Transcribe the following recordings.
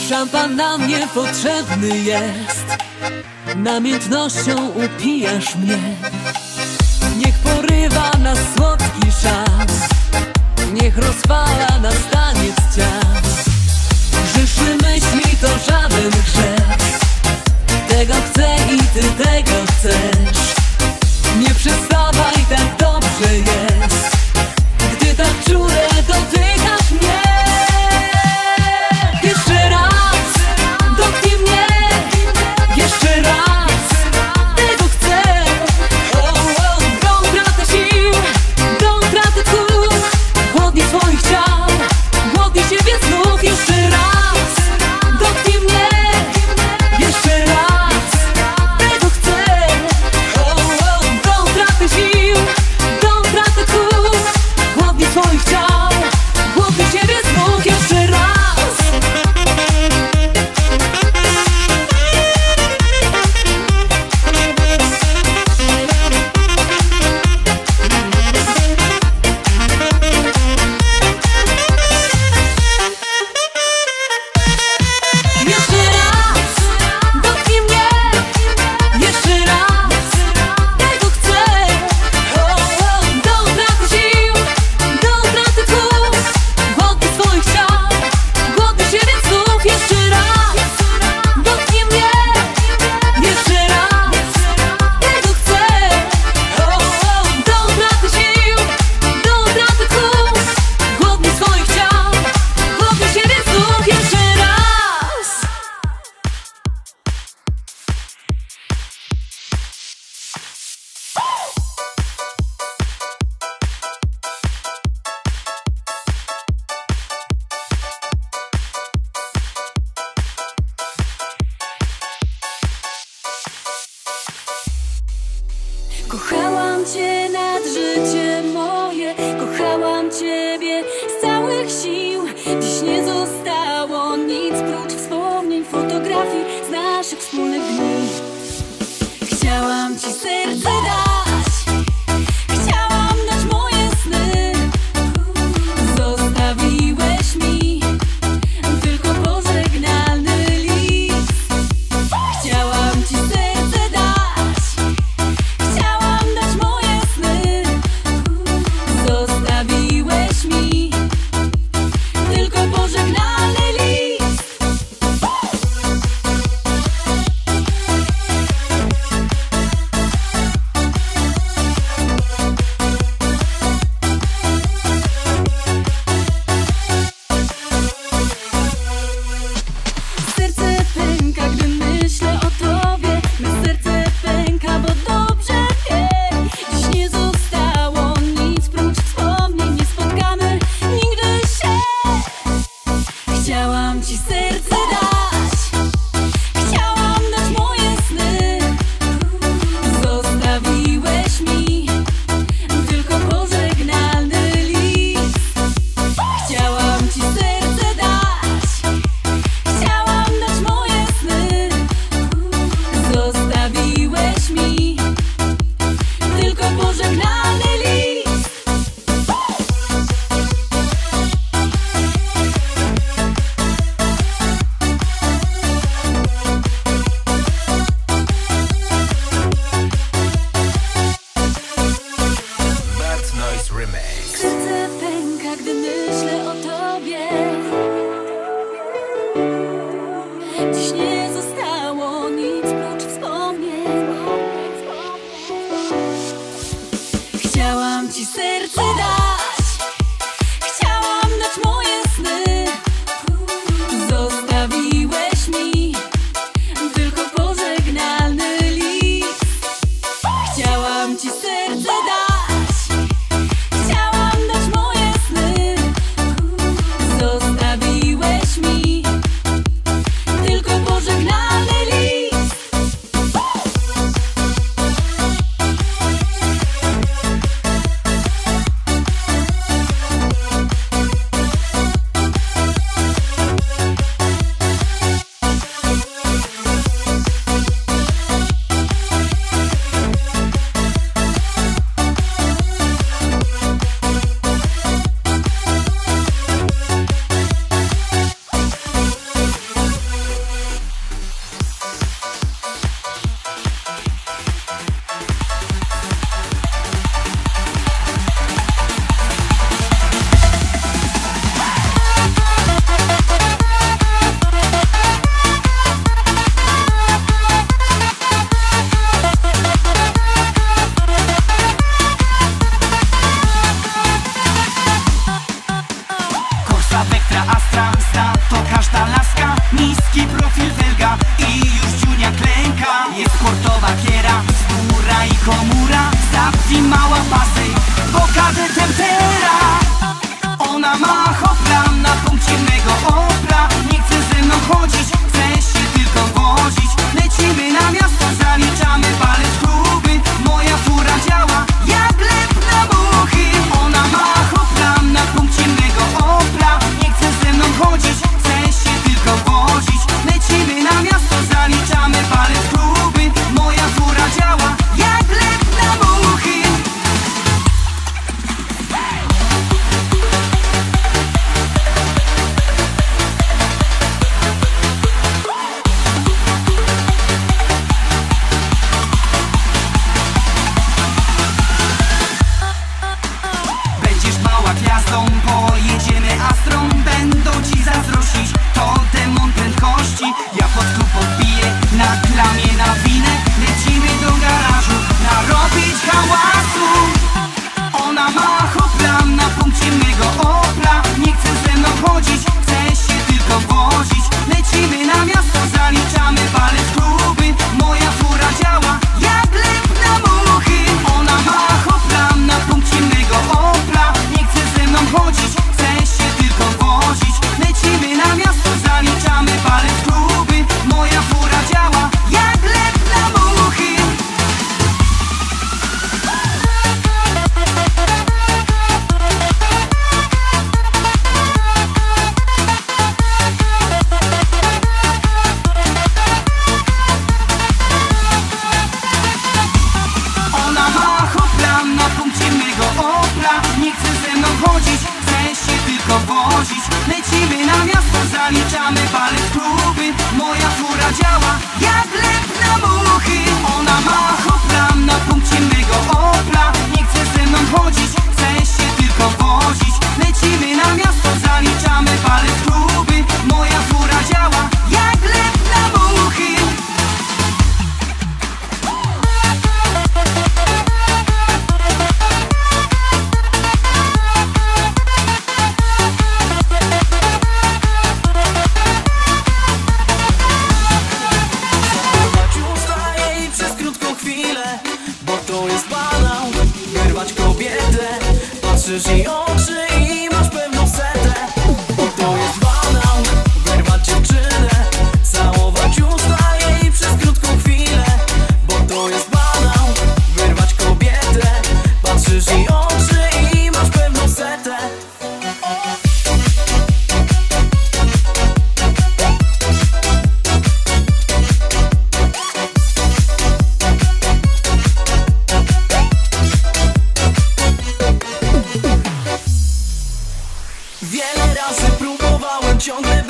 Szampan nam niepotrzebny jest, namiętnością upijasz mnie. Niech porywa nas słodki szał, niech rozpala nas taniec ciał. Grzeszymy myśli to żaden grzech, tego chcę i ty tego chcesz. Nie przestawaj, tak dobrze jest, gdy tak czule dotykasz mnie. Jeszcze raz, dotknij mnie, jeszcze raz, tego chcę. Do utraty sił, do utraty tchu, głodni swoich ciał, głodni siebie znów. Jeszcze raz, dotknij mnie, jeszcze raz, tego chcę. Do utraty sił, do utraty tchu, głodni swoich ciał, głodni siebie znów. Jeszcze raz. Jeszcze raz, dotknij mnie, jeszcze raz, tego chcę. Do utraty sił, do utraty tchu, głodny swoich ciał, głodny siebie znów. Jeszcze raz, dotknij mnie, jeszcze raz, tego chcę. Do utraty sił, do utraty tchu, głodny swoich ciał, głodny siebie znów. Jeszcze raz. Kochałam Cię nad życie moje, kochałam Ciebie z całych sił. Dziś nie zostało nic prócz wspomnień, fotografii z naszych wspólnych dni. Chciałam Ci serce dać, chciałam dać moje sny. Zostawiłeś mi tylko pożegnalny list. Chciałam Ci serce dać, chciałam dać moje sny. Zostawiłeś mi tylko pożegnalny list. Serce pęka, gdy myślę o Tobie. Me serce pęka, bo dobrze wie. Dziś nie zostało nic prócz wspomnień. Nie spotkamy nigdy się. Chciałam Ci serce dać, chciałam dać moje sny. Zostawiłeś mi tylko pożegnalny list. Chciałam Ci serce dać, chciałam dać moje sny. Zostawiłeś mi tylko pożegnalny list.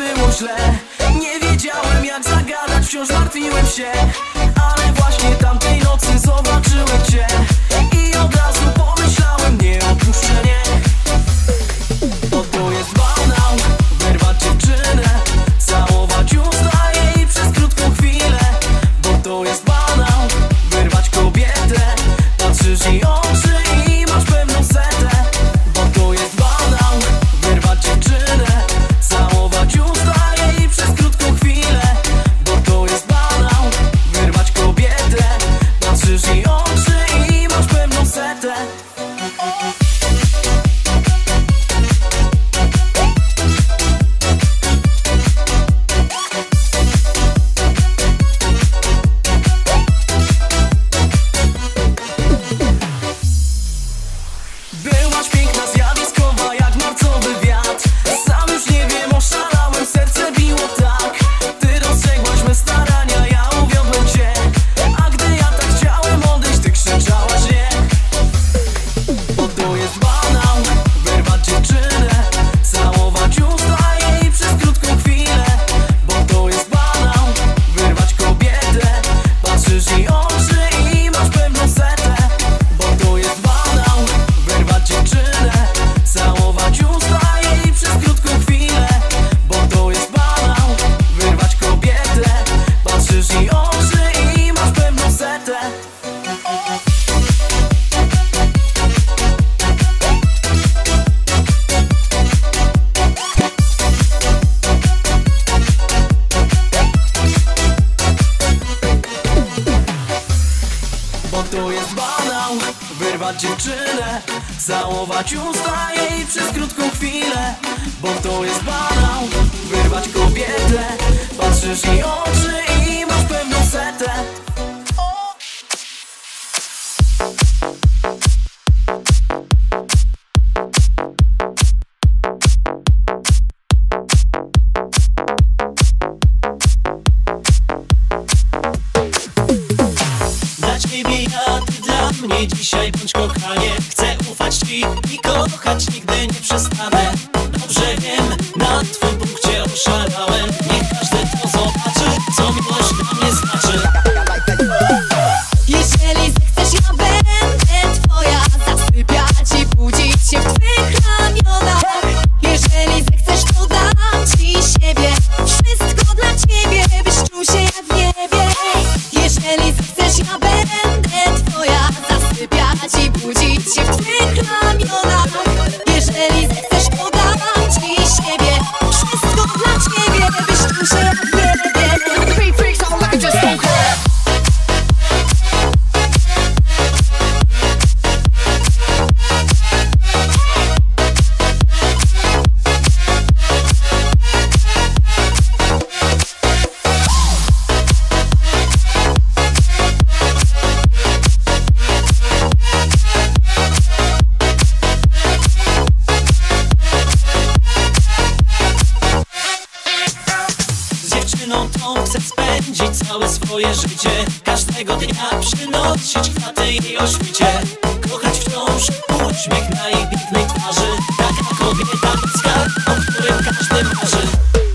było źle. Nie wiedziałem jak zagadać, wciąż martwiłem się. Ale właśnie tamtej nocy zobaczyłem cię i od razu pomyślałem, nie odpuszczenie. Bo to jest banał, wyrwać dziewczynę, całować usta jej przez krótką chwilę. Bo to jest banał, wyrwać kobietę, patrzysz jej oczy i masz pewną setę. Bo to jest banał, wyrwać dziewczynę, całować usta jej przez krótką chwilę. Bo to jest banał, wyrwać kobietę, patrzysz jej oczy i masz pewną setę. Byłaś piękna, zjawiskowa jak marcowy wiatr. Sam już nie wiem, oszalałem, serce biło tak. Ty dostrzegłaś me starania, ja uwiodłem cię. A gdy ja tak chciałem odejść, ty krzyczałaś nie. Bo to jest banał, wyrwać dziewczynę, całować usta jej przez krótką chwilę. Bo to jest banał, wyrwać kobietę, patrzysz jej oczy i masz pewną setę. Bo to jest banał, wyrwać dziewczynę, całować usta jej przez krótką chwilę. Bo to jest banał, wyrwać kobietę, patrzysz jej oczy i masz pewną setę. Bo to jest banał, wyrwać dziewczynę, całować usta jej przez krótką chwilę. Bo to jest banał, wyrwać kobietę, patrzysz jej oczy i masz pewną setę. Dla ciebie ja, ty dla mnie dzisiaj bądź kochanie. Chcę ufać ci i kochać, nigdy nie przestanę. Dobrze wiem, na twym punkcie oszalałem. Niech każdy to zobaczy, co miłość dla mnie znaczy. Jeżeli zechcesz, ja będę twoja, zasypiać i budzić się w twych ramionach. Jeżeli zechcesz, to dam ci siebie, wszystko dla ciebie, byś czuł się jak w niebie. Jeżeli zechcesz, ja będę twoja, zasypiać i budzić się w twych ramionach. Jeżeli zechcesz, to dam ci siebie, wszystko dla ciebie, byś czuł się jak w niebie. Z dziewczyną tą chcę spędzić całe swoje życie. Każdego dnia przynosić kwiaty jej o świcie. Kochać wciąż uśmiech na jej pięknej twarzy. Taka kobieta ludzka, o którym każdy marzy.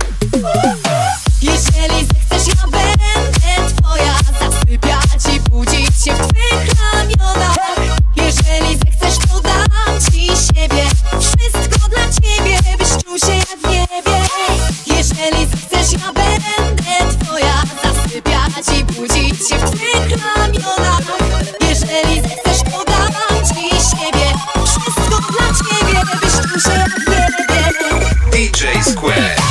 Jeżeli zechcesz, ja będę twoja, zasypiać i budzić się w twych ramionach. Jeżeli zechcesz, to dam ci siebie, wszystko dla ciebie, byś czuł się jak w niebie. Jeżeli zechcesz, ja będę twoja, zasypiać i budzić się w twych ramionach. Jeżeli zechcesz, to dam ci siebie, wszystko dla ciebie, byś czuł się jak w niebie. DJ Square.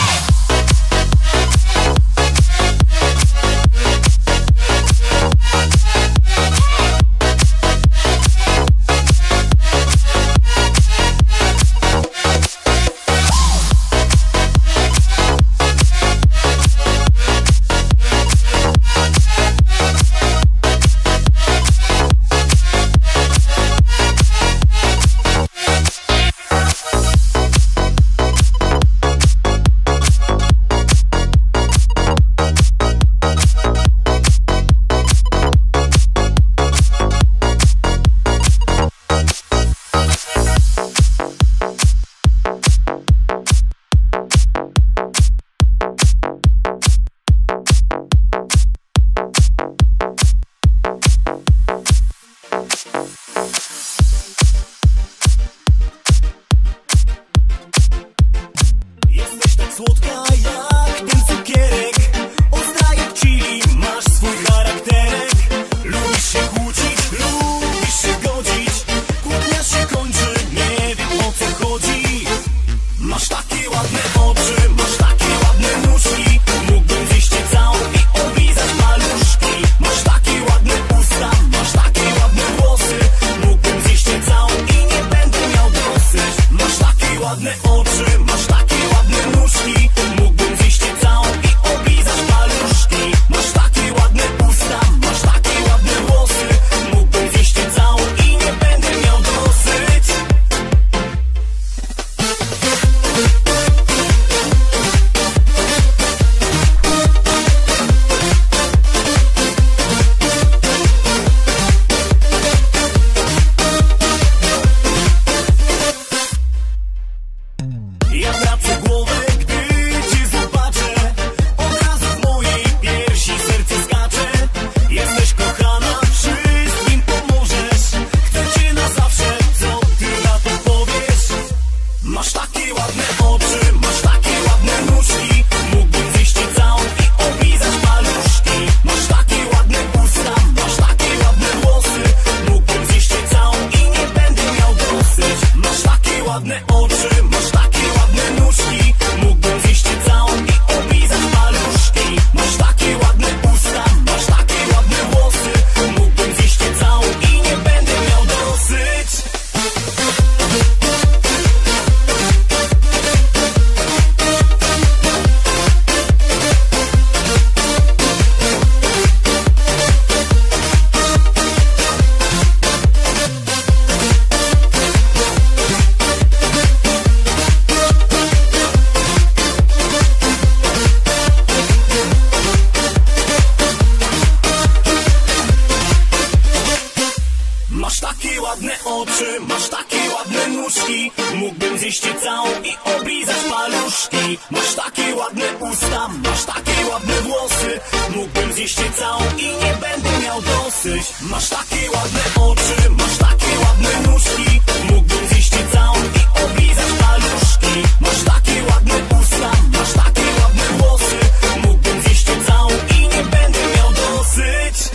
Masz takie ładne włosy, mógłbym zjeść cię całą i nie będę miał dosyć. Masz takie ładne oczy, masz takie ładne nóżki, mógłbym zjeść cię całą i oblizać paluszki. Masz takie ładne usta, masz takie ładne włosy, mógłbym zjeść cię całą i nie będę miał dosyć.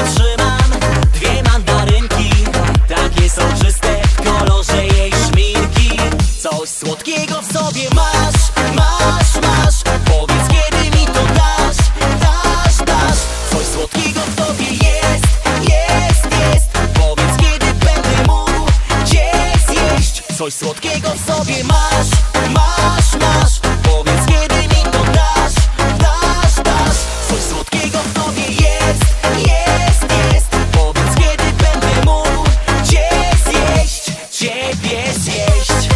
trzymam dwie mandarynki, takie soczyste w kolorze jej szminki. Coś słodkiego w sobie masz, masz, masz. Powiedz, kiedy mi to dasz, dasz, dasz. Coś słodkiego w tobie jest, jest, jest. Powiedz, kiedy będę mógł cię zjeść. Coś słodkiego w sobie masz, masz, masz. Powiedz, kiedy mi to dasz, dasz, dasz. Coś słodkiego w tobie jest, jest, jest. Powiedz, kiedy będę mógł cię zjeść, ciebie zjeść.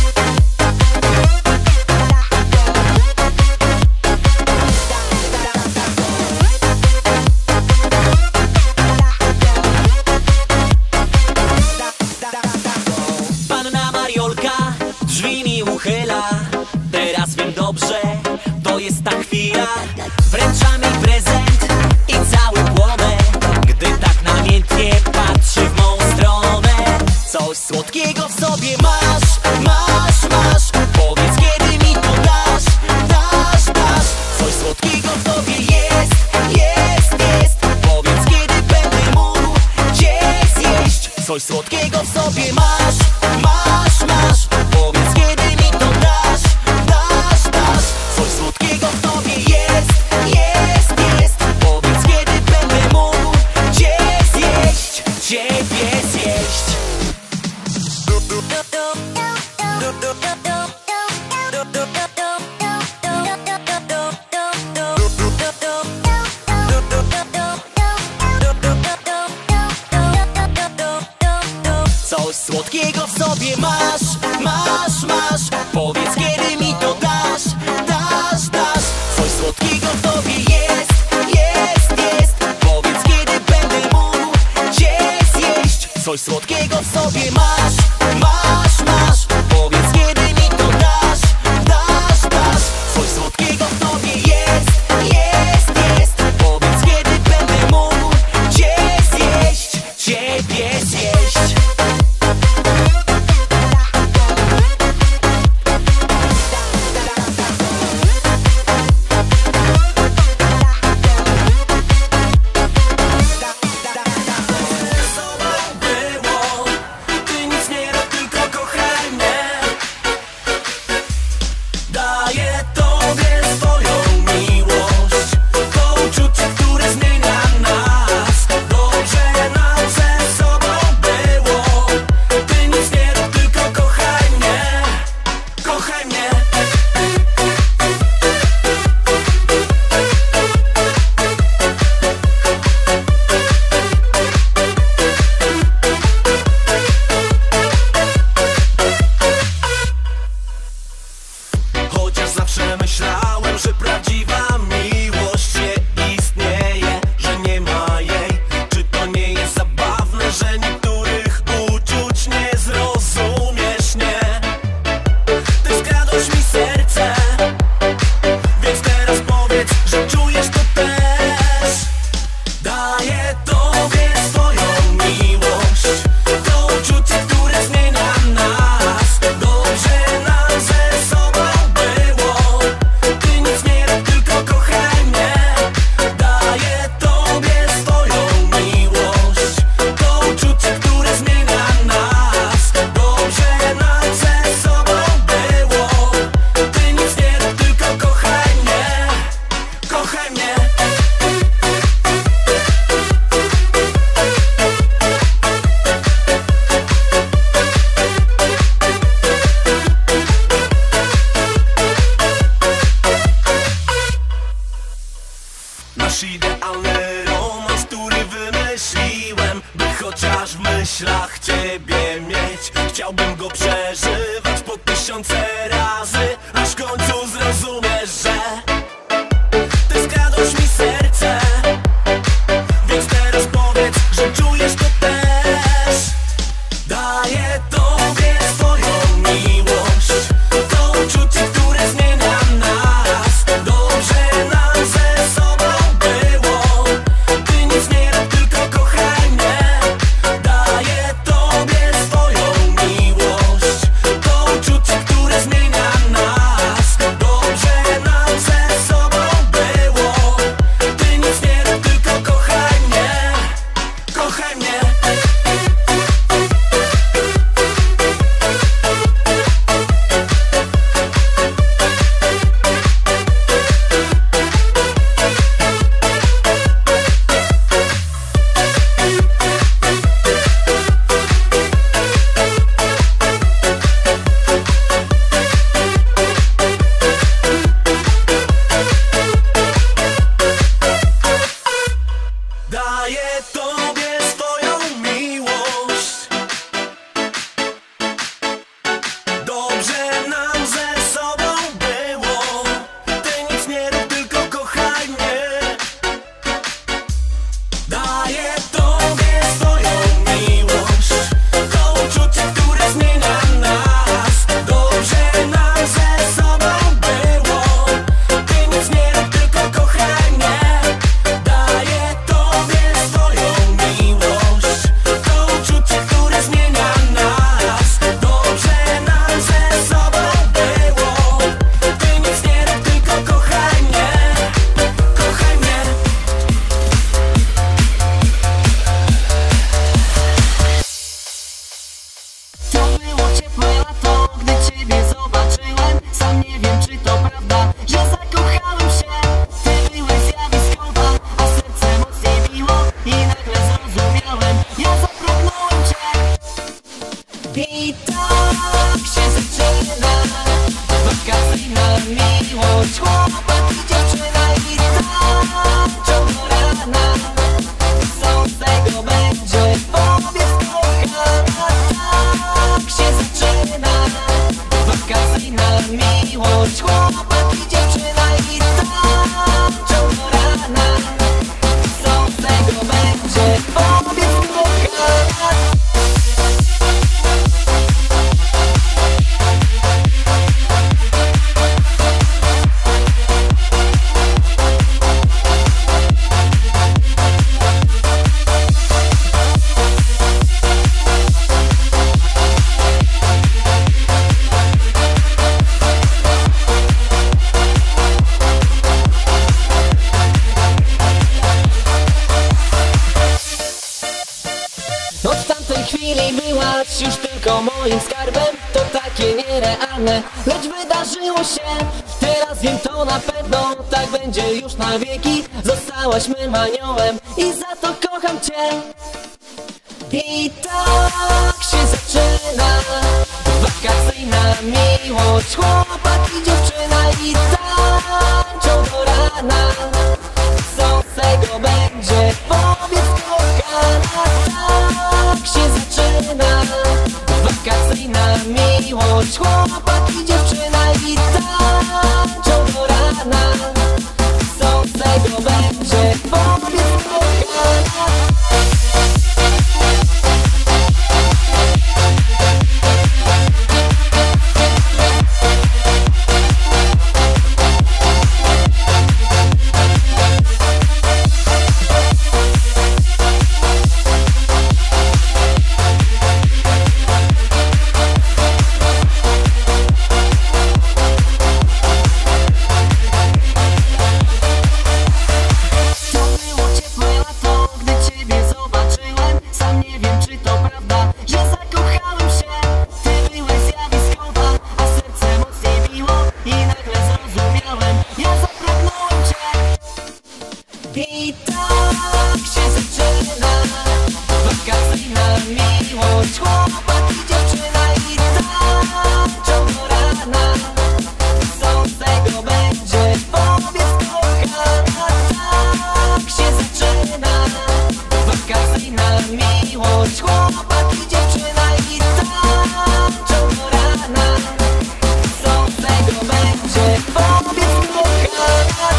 Panna Mariolka drzwi mi uchyla. Teraz wiem dobrze, to jest ta chwila. Wręcza mi prezent i cały płonę, gdy tak namiętnie patrzy w mą stronę. Coś słodkiego w sobie masz, masz, masz. Powiedz, kiedy mi to dasz, dasz, dasz. Coś słodkiego w tobie jest, jest, jest. Powiedz, kiedy będę mógł cię zjeść. Coś słodkiego w sobie masz, masz, masz. Powiedz, kiedy mi to dasz, dasz, dasz. Coś słodkiego w tobie jest, jest, jest. Powiedz, kiedy będę mógł cię zjeść, ciebie zjeść. Coś słodkiego w sobie masz, masz, masz. Powiedz, kiedy mi to dasz, dasz, dasz. Coś słodkiego w tobie jest, jest, jest. Powiedz, kiedy będę mógł cię zjeść. Coś słodkiego w sobie masz, masz, masz. Powiedz, kiedy mi to dasz, dasz, dasz. Coś słodkiego w tobie jest, jest, jest. Powiedz, kiedy będę mógł cię zjeść, ciebie zjeść. Chociaż zawsze myślałem, że prawdziwa miłość nie istnieje, że nie ma jej. Czy to nie jest zabawne, że niektórych uczuć nie zrozumiesz, nie? Ty skradłeś mi serce, więc teraz powiedz, że czujesz to też. Daję tobie swoją miłość, to uczucie, które zmienia nas. Dobrze nam ze sobą było. Ty nic nie rób, tylko kochaj mnie. Daję tobie swoją miłość, to uczucie, które zmienia nas. Dobrze nam ze sobą było. Ty nic nie rób, tylko kochaj mnie. Kochaj mnie. Nasz idealny romans, który wymyśliłem, by chociaż w myślach ciebie mieć. Chciałbym go przeżywać po 1000 razy, aż w końcu zrozumiesz, że ty skradłeś mi serce, więc teraz powiedz, że czujesz to też. Daję tobie swoją miłość, to uczucie, które zmienia nas. Dobrze nam ze sobą było. Ty nic nie rób, tylko kochaj mnie. Daję tobie swoją miłość, to uczucie, które zmienia nas. Dobrze nam ze sobą było. Ty nic nie rób, tylko kochaj mnie. I tak się zaczyna wakacyjna miłość. Chłopak i dziewczyna i tańczą do rana. Co z tego będzie? Powiedz kochana. Tak się zaczyna wakacyjna miłość. Chłopak i dziewczyna i tańczą do rana. Co z tego będzie? Powiedz kochana. Od tamtej chwili byłaś już tylko moim skarbem. To takie nierealne, lecz wydarzyło się. Teraz wiem to na pewno, tak będzie już na wieki. Zostałaś mym aniołem i za to kocham cię. I tak się zaczyna wakacyjna miłość. Chłopak i dziewczyna i tańczą do rana. Co z tego będzie? Powiedz kochana. Tak się zaczyna wakacyjna miłość. Chłopak i dziewczyna i tańczą do rana. Co z tego będzie? Powiedz kochana. I tak się zaczyna wakacyjna miłość. Chłopak i dziewczyna i tańczą do rana. Co z tego będzie? Powiedz kochana. Tak się zaczyna wakacyjna miłość. Chłopak i dziewczyna i tańczą do rana. Co z tego będzie? Powiedz kochana.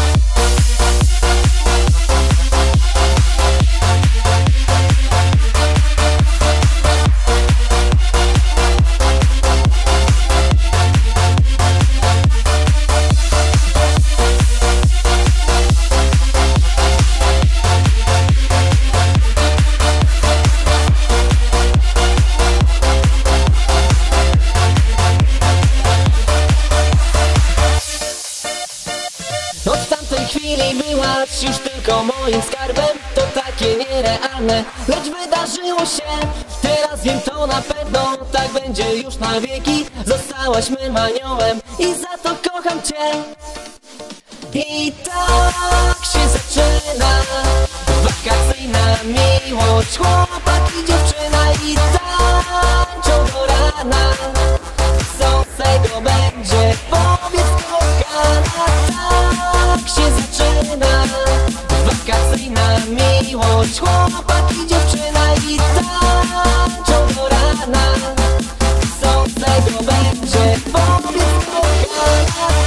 Od tamtej chwili byłaś już tylko moim skarbem. To takie nierealne, lecz wydarzyło się. Teraz wiem to na pewno, tak będzie już na wieki. Zostałaś mym aniołem i za to kocham cię. I tak się zaczyna wakacyjna miłość. Chłopak i dziewczyna i tańczą do rana. Co z tego będzie? Powiedz kochana. Tak się zaczyna wakacyjna miłość. Chłopak i dziewczyna i tańczą do rana. Co z tego będzie? Powiedz kochana.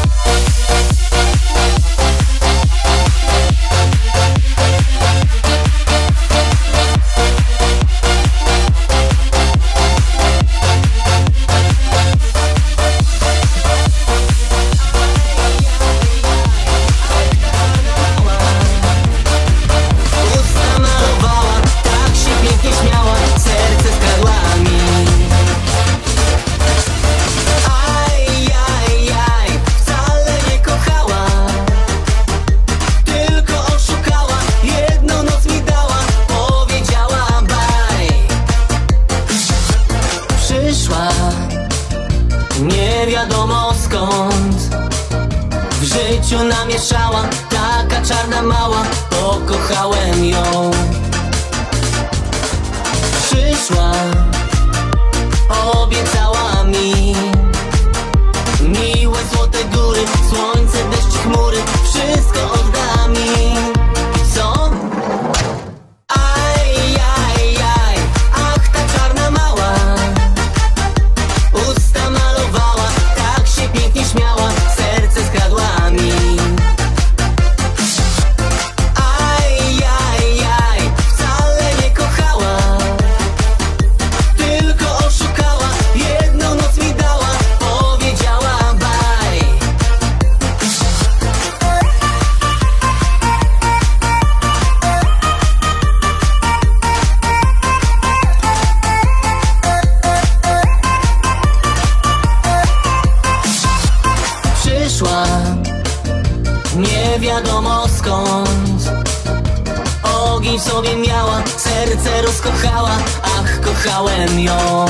Nie wiadomo skąd w życiu namieszała, taka czarna mała, pokochałem ją. Przyszła serce rozkochała, ach, kochałem ją.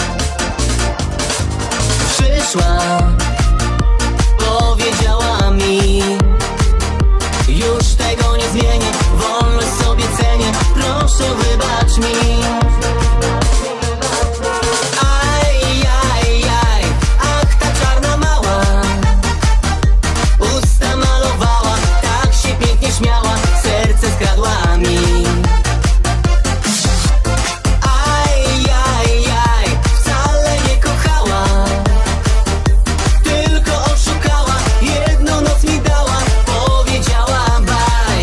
Przyszła, powiedziała mi: już tego nie zmienię, wolność sobie cenię, proszę wybacz mi. Aj, aj, aj, ach, ta czarna mała, usta malowała, tak się pięknie śmiała, serce skradła mi. Aj, aj, aj, wcale nie kochała, tylko oszukała, jedną noc mi dała, powiedziała baj.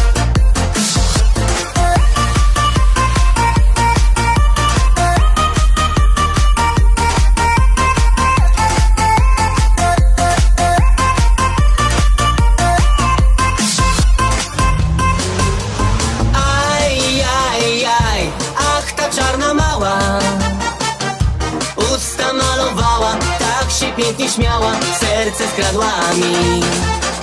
Aj, aj, aj, ach, ta czarna mała, usta malowała, tak się pięknie śmiała, serce skradła mi.